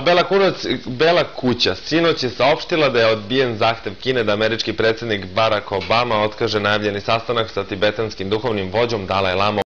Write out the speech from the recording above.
Bela kuća sinoć je saopštila da je odbijen zahtev Kine da američki predsjednik Barack Obama otkaže najavljeni sastanak sa tibetanskim duhovnim vođom Dalaj Lamom